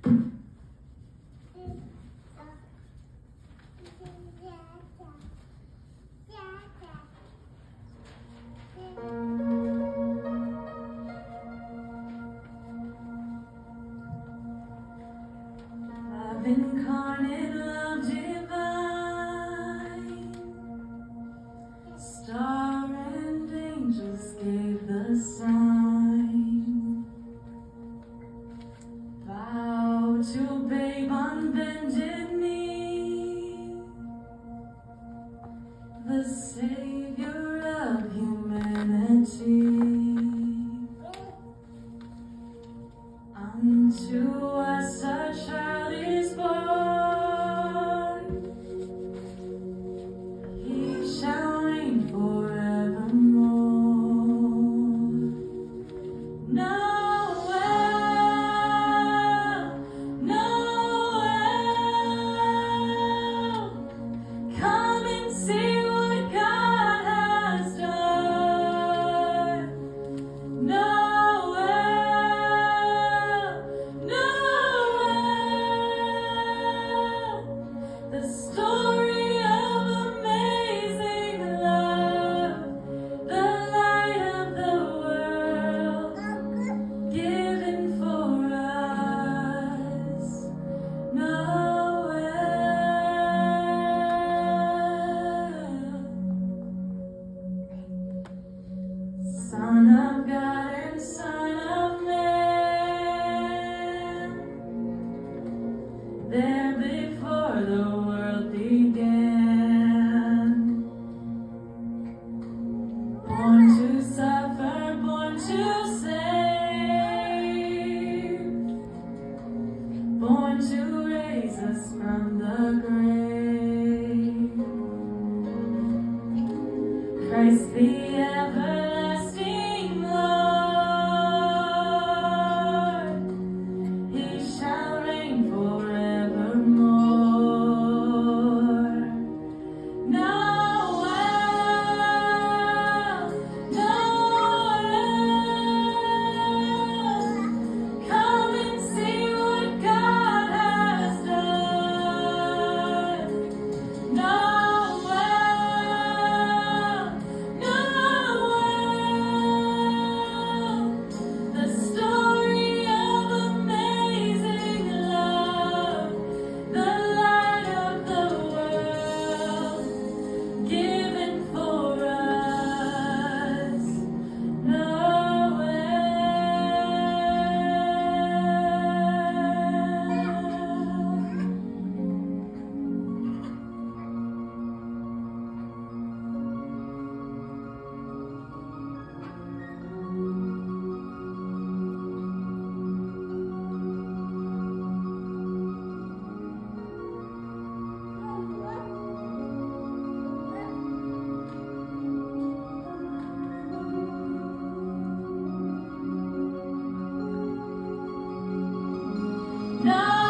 Incarnate love divine, star and angels gave the sign. Bow to babe on bended knee, the savior of humanity. Unto us a child is born, he shall reign forevermore. Noel, Noel, come and see what God has done. The story of amazing love, the light of the world, given for us. Noel, Son of God and Son of Man, there before the world began, born to suffer, born to save, born to raise us from the grave. Christ the everlasting Lord, he shall reign forevermore. Noel, Noel, come and see what God has done. Noel, Noel, the story of amazing love, the light of the world, given for us. Noel. No.